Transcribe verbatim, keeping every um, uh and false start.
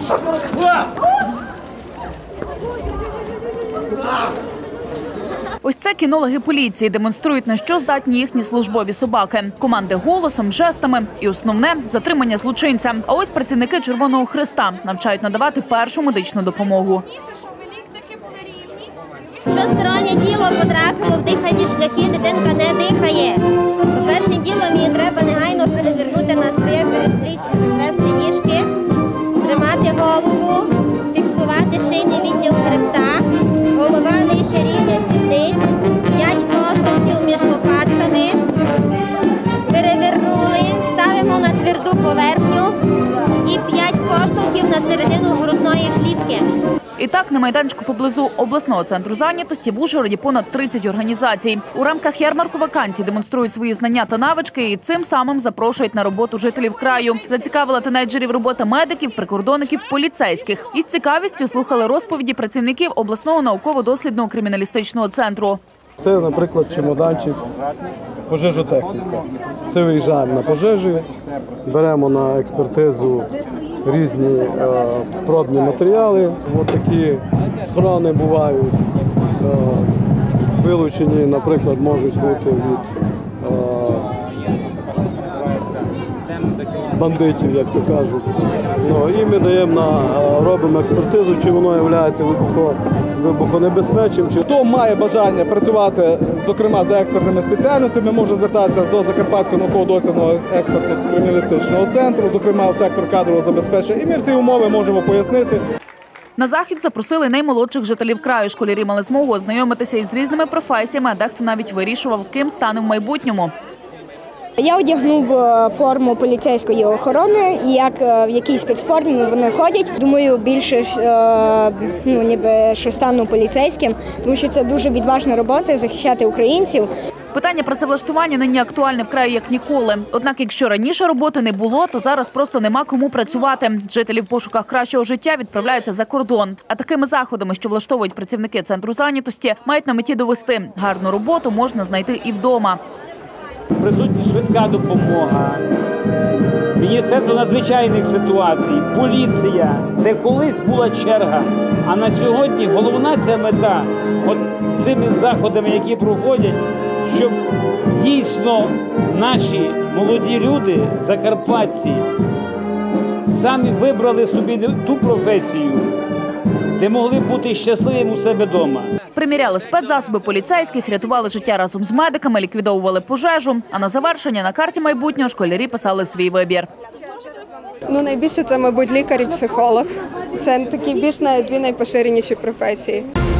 Ось це кінологи поліції демонструють, на що здатні їхні службові собаки. Команди голосом, жестами і основне – затримання злочинця. А ось працівники Червоного Хреста навчають надавати першу медичну допомогу. Якщо стороннє тіло потрапило в дихальні шляхи, дитинка не дихає, то першим ділом її треба негайно перевернути на своє передпліччя, розвести ніжки, тримати голову, фіксувати шийний відділ хребта, голова нижче рівня сідниць, п'ять поштовхів між лопатками, перевернули, ставимо на тверду поверхню і п'ять поштовхів на середину грудної клітки. І так, на майданчику поблизу обласного центру зайнятості в Ужгороді понад тридцять організацій. У рамках ярмарку вакансій демонструють свої знання та навички і цим самим запрошують на роботу жителів краю. Зацікавила тинейджерів робота медиків, прикордонників, поліцейських. Із цікавістю слухали розповіді працівників обласного науково-дослідного криміналістичного центру. Це, наприклад, чемоданчик, пожежотехніка. Це виїжджаємо на пожежі, беремо на експертизу різні е, пробні матеріали. Ось такі схорони бувають, е, вилучені, наприклад, можуть бути від е, бандитів, як то кажуть. Ну, і ми даємо на, робимо експертизу, чи воно є вибухо, вибухонебезпечним. Хто має бажання працювати, зокрема, за експертними спеціальностями, може звертатися до Закарпатського науково-дослідного експертно-криміналістичного центру, зокрема в сектор кадрового забезпечення. І ми всі умови можемо пояснити. На захід запросили наймолодших жителів краю. Школярі мали змогу ознайомитися із різними професіями, а дехто навіть вирішував, ким стане в майбутньому. Я одягнув форму поліцейської охорони, і як в якій спецформі вони ходять. Думаю, більше ну, ніби що стану поліцейським, тому що це дуже відважна робота – захищати українців. Питання працевлаштування нині актуальне в краї як ніколи. Однак, якщо раніше роботи не було, то зараз просто нема кому працювати. Жителі в пошуках кращого життя відправляються за кордон. А такими заходами, що влаштовують працівники центру зайнятості, мають на меті довести – гарну роботу можна знайти і вдома. Присутня швидка допомога, Міністерство надзвичайних ситуацій, поліція, де колись була черга. А на сьогодні головна ця мета, от цими заходами, які проходять, щоб дійсно наші молоді люди, закарпатці, самі вибрали собі ту професію, де могли бути щасливими у себе вдома. Приміряли спецзасоби поліцейських, рятували життя разом з медиками, ліквідовували пожежу. А на завершення на карті майбутнього школярі писали свій вибір. Ну, найбільше це, мабуть, лікар і психолог. Це такі більш дві найпоширеніші професії.